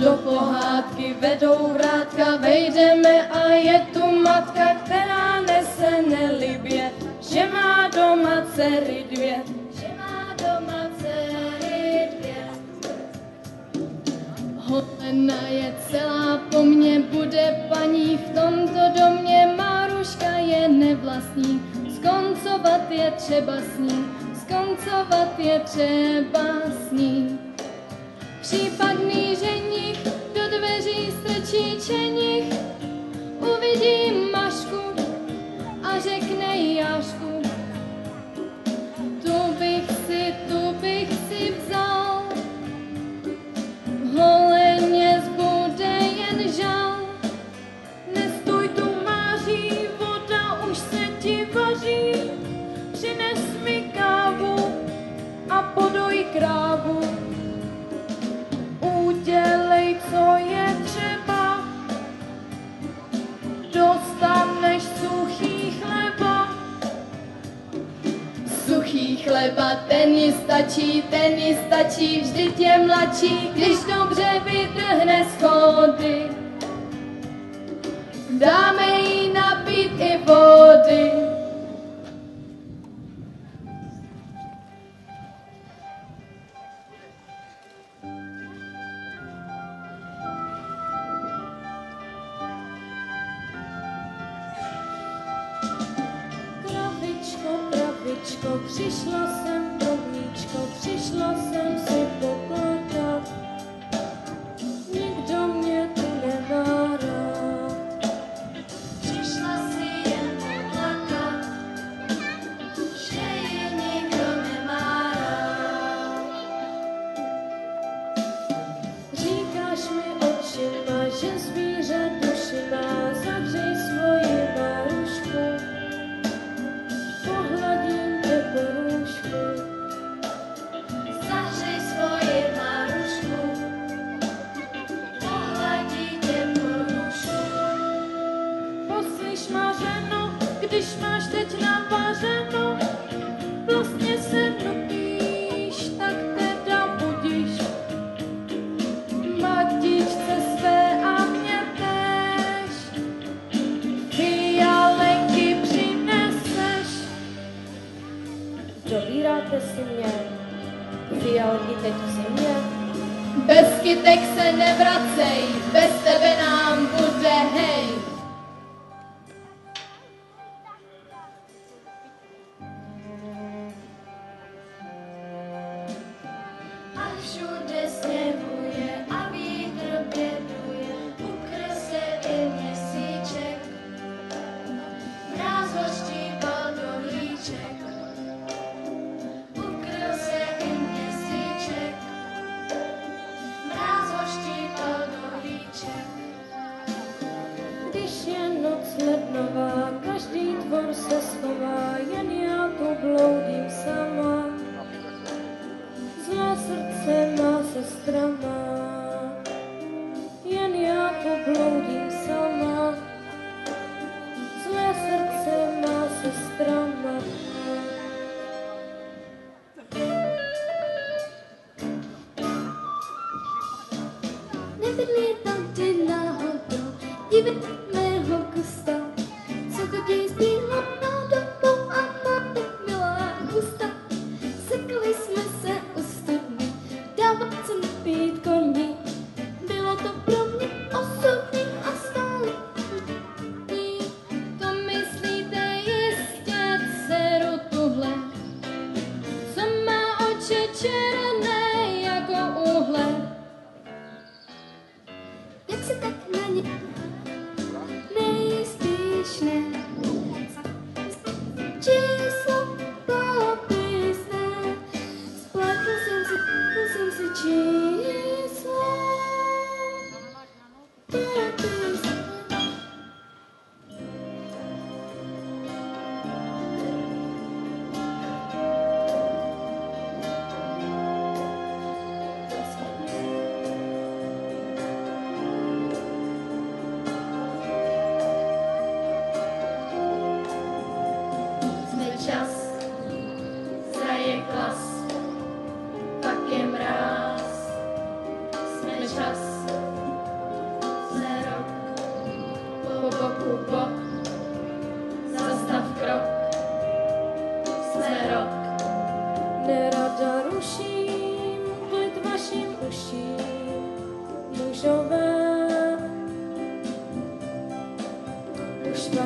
do pohádky vedou vrátka, vejdeme a je tu matka, která nese nelibě, že má doma dcery dvě. Holena je celá po mně, bude paní v tomto domě, Máruška je nevlastní, skoncovat je třeba s ní, skoncovat je třeba s ní. Případný ženich do dveří strčí čenich, uvidí Mašku a řekne Jášku, tu bych si vzal. Holeně zbude jen žal. Nestůj tu, Máří, voda už se ti vaří, přines mi kávu a podoj krávu. Udělej, co je třeba, dostaneš suchý chleba. Suchý chleba, ten ji stačí, vždyť je mladší, když dobře vydrhne schody. Dáme jí napít i vody. Kravičko, přišla jsem pro mlíčko, přišla jsem si poplakat. Nikdo mě tu nemá rád. Přišla si jen poplakat, že ji nikdo nemá rád. Říkáš mi očima, že zvíře duši má, zavřej svoji Márušku. Pohladím tě po růžku, zahřej svoji Márušku, pohladí tě po růžku. Poslyš, Mařeno, když máš teď navařeno, vlastně se nupíš, tak teda budiš. Matičce své a mě též fialenky přineseš. Dobíráte si mě, fialky teď v zimě? Bez kytek se nevracej, bez tebe nám bude hej. A všude sněhuje a vítr běduje, ukryl se i měsíček, mráz ho štípal do líček. Ukryl se i měsíček, mráz ho štípal do líček.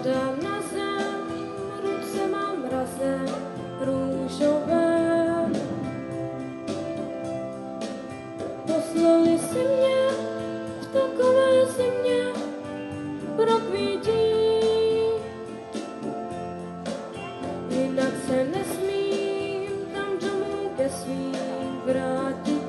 Padám na zem, ruce mám mrazem, růžové. Poslali si mě v takové zimě pro květí. Jinak se nesmím tam domů ke svým vrátit.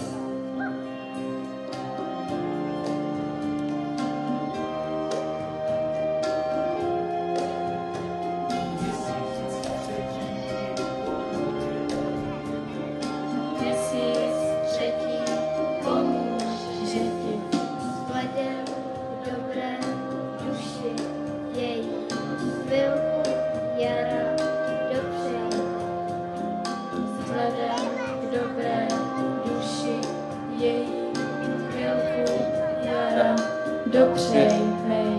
Dobře, hej.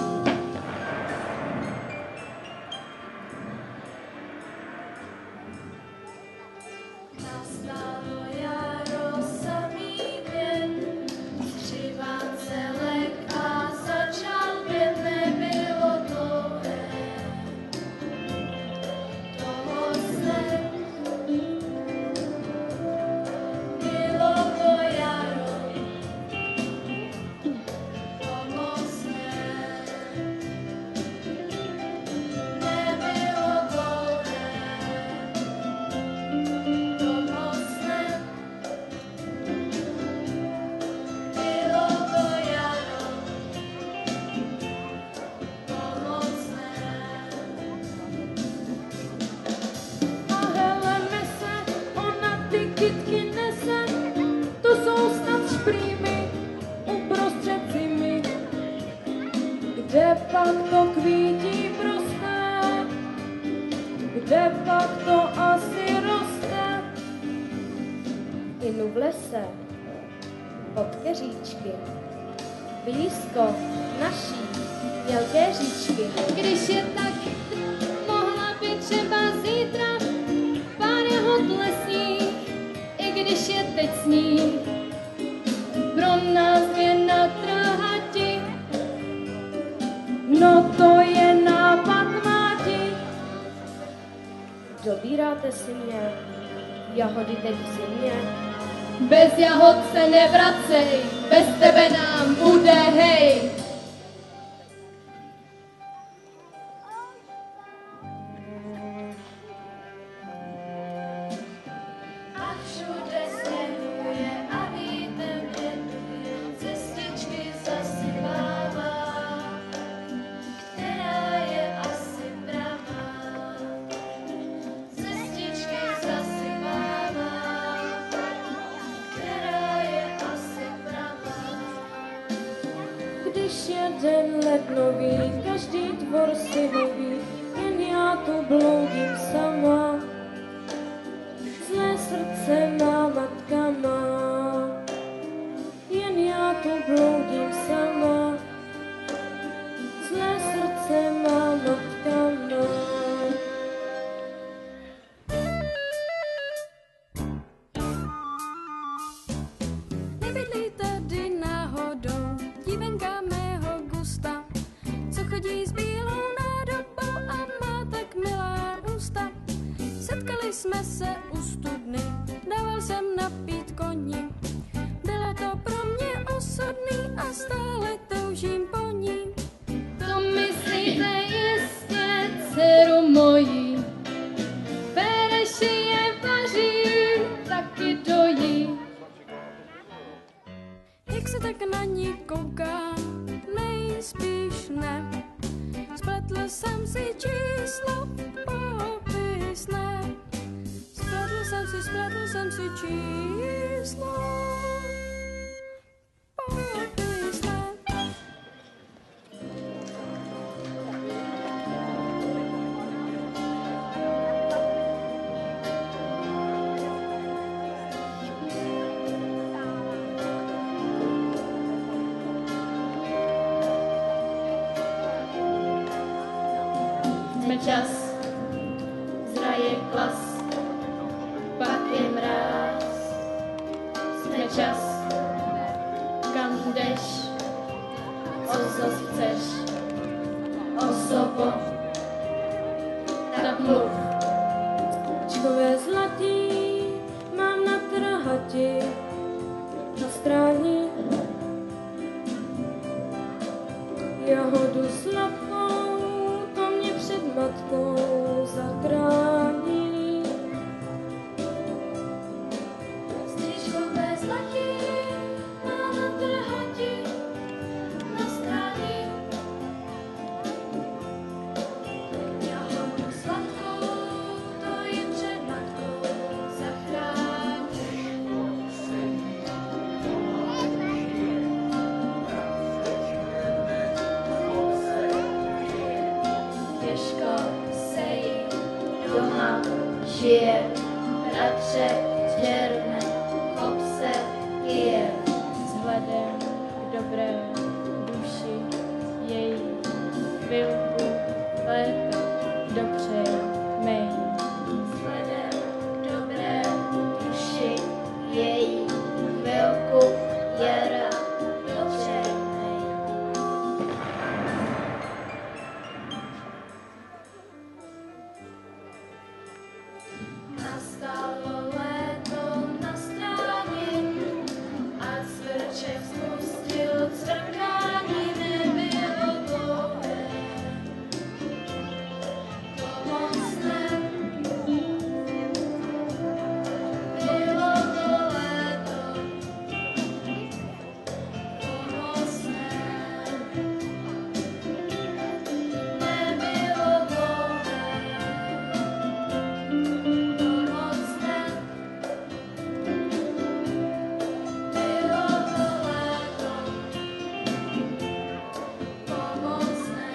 Nastalo jaro, samý den, střiván celek a začal pět, nebylo dlouhé. Toho se bylo to jaro. Kytky nese, to jsou snad šprýmy uprostřed zimy. Kde pak to kvítí prosté, kde pak to asi roste? Inu v lese, od keříčky, blízko naší mělké říčky. Když je tak, mohla by třeba zítra pár jahod lesních, i když je teď sníh, pro nás dvě na trhati. No to je nápad máti. Dobíráte si mě, jahody teď v zimě. Bez jahod se nevracej, bez tebe nám bude hej. A všude sněhuje a vítr věnuje, cestičky zasypává, která je asi pravá. Cestičky zasypává, která je asi pravá. Když je den lednový, každý dvor si hoví, jen já tu bloudím sama. Zlé srdce má matka má, jen já tu bloudím sama. Zlé srdce má matka má. Nebydlí tady náhodou dívenka mého gusta, co chodí s bílou nádobou a má tak milá ústa. Setkali jsme se u studny, dával jsem napít koni. Bylo to pro mě osudný a stále toužím po ní. To myslíte jistě, dceru mojí, pereši je vaří, taky dojí. Jak se tak na ní koukám, nejspíš ne. Spletl jsem si číslo popisné. Spletl jsem si číslo popisné. Jsme čas, zraje klas, pak je mráz. Jsme čas, kam jdeš, co zas chceš, osob Slunko, tak mluv. Čkové zlatý mám na trhati, na stráni. Jahodu sladkou, to mě před matkou zachrání. Střížkové zlatí mám na trhati, na stráni. Jahodu sladkou, to je před matkou zachrání. Těžko se jí doma žije, bratře černé, chop se kije. Vzhledem k dobré duši její chvilku léta dopřeje mej. Vzhledem k dobré duši její chvilku jara dopřeje mej. Nastalo léto na stráni a cvrček spustil cvrkání, nebylo dlouhé. Pomocné bylo to léto, pomocné nebylo dlouhé. Pomocné bylo to léto, pomocné.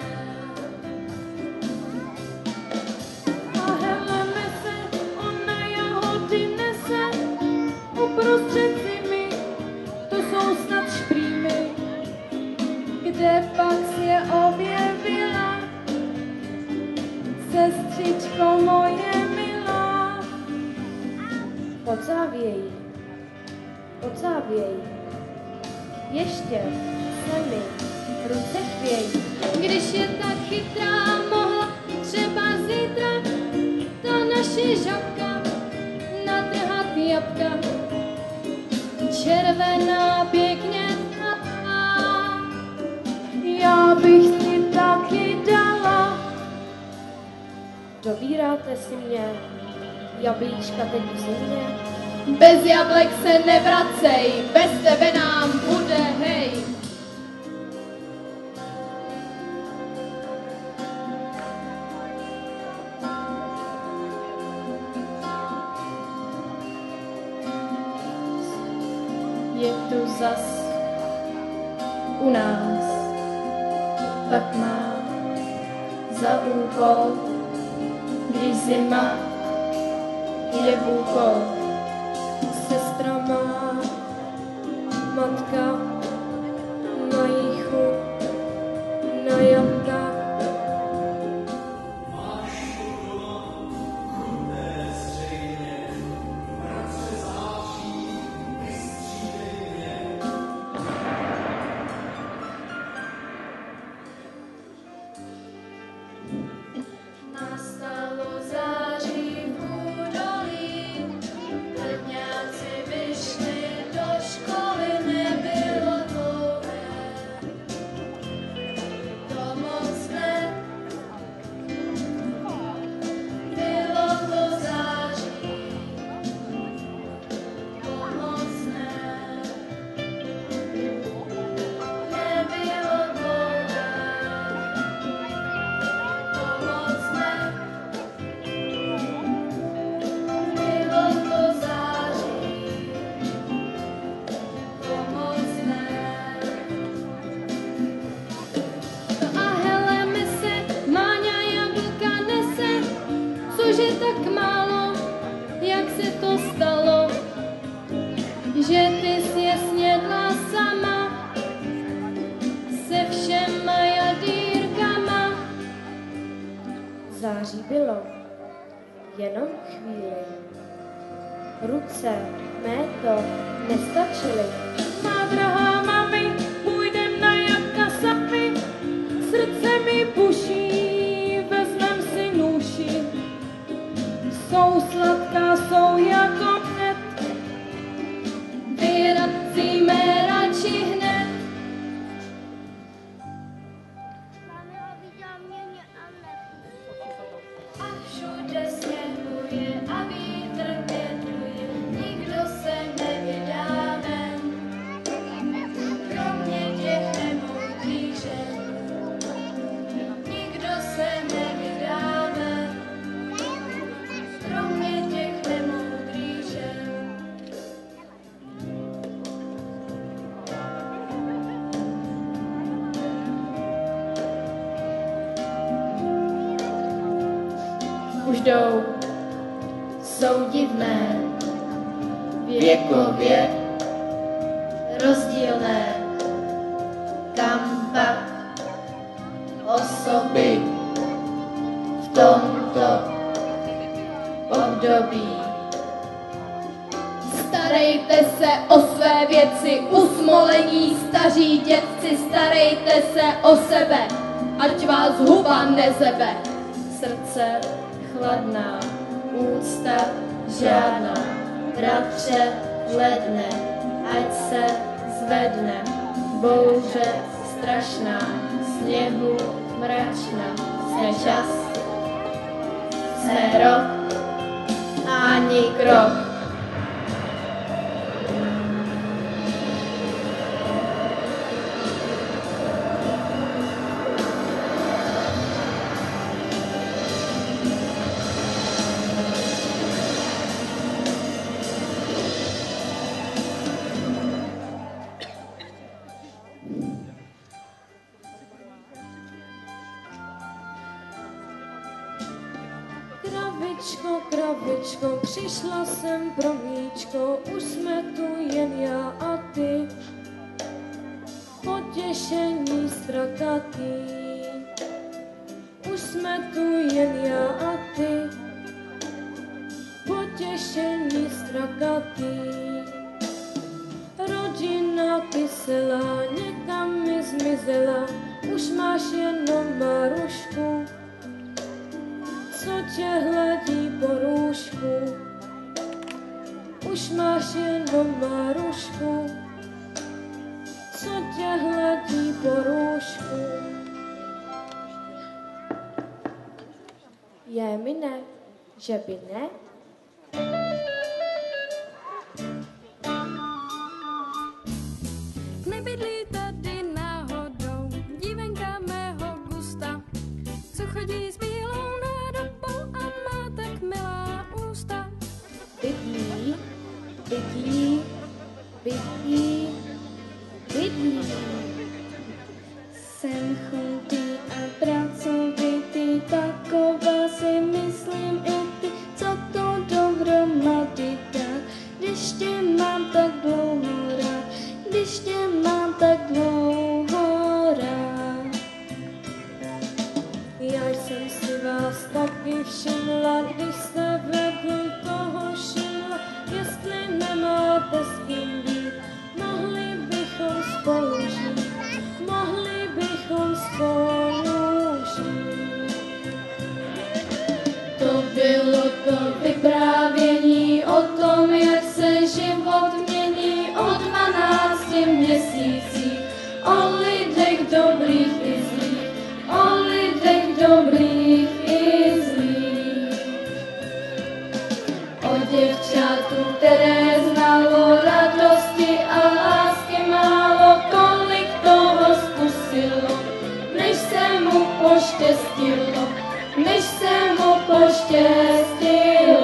A heleme se, ona jahody nese, uprostřed zimy, to jsou snad šprýmy. Kde pak si je objevila, sestřičko moje milá? Odzávěj, ještě se mi ruce chvějí. Když je tak chytrá, mohla třeba zítra ta naše žabka natrhat jabka. Červená pěkně tmavá, Já bych si taky dala. Dobíráte si mě, jablíčka teď v zimě? bez jablek se nevracej, bez tebe nám bude hej. Je tu zas u nás, tak má za úkol, když zima je v úkol. Sestra má, matka na jichu, na jabka. Nastalo září v údolí, ledňáci vyšli do školy, nebylo dlouhé. To moc ne, bylo to září, pomocné. Nebylo dlouhé, pomocné. Bylo to září, pomocné. A heleme se, Máňa jablka nese, cože tak málo, jak se to stalo, že ty jsi je snědla sama, se všema jadýrkama. Září bylo jenom chvíli. Ruce mé to nestačily. Má drahá mami, půjdem na jabka sami, srdce mi buší všude sněhuje a vítr větruje, nikdo se nevydá ven, kromě těch nemoudrých žen. Nikdo se nevydá ven, kromě těch nemoudrých žen. Už jdou, jsou divné, věkově rozdílné, kam pak osoby v tomto období. Starejte se o své věci, usmolení staří dědci, starejte se o sebe, ať vás huba nezebe. Srdce chladná, úcta žádná, bratře ledne, ať se zvedne, bouře strašná, sněhu mračna, jsme čas, jsme rok, ani krok. Kravičko, kravičko, přišla jsem pro víčko, už jsme tu jen já a ty, potěšení strakatý. Už jsme tu jen já a ty, potěšení strakatý. Rodina kyselá, někam mi zmizela, už máš jenom Marušku, co tě hladí po růžku. Už máš jenom Marušku, co tě hladí po růžku. Je mi ne, že by ne? Nebydlí tady náhodou dívenka mého gusta, co chodí s bílou nádobou a má tak milá ústa. Bydlí, bydlí, bydlí, bydlí. Jsem chudý a pracovitý, taková si myslím i ty, co to dohromady dá, když tě mám tak dlouho rád, když tě mám tak dlouho rád. Já jsem si vás taky všimla, když jste vedli toho šíla, jestli nemáte s kým být, mohli bychom spolu žít, mohli bychom spolu žít. To bylo to vyprávění o tom, jak se život mění o 12 měsících, o lidech dobrých i zlých, o lidech dobrých i zlých. O děvčátu, které znalo radosti a lásky málo, kolik toho zkusilo, než se mu poštěstilo, než se mu poštěstilo.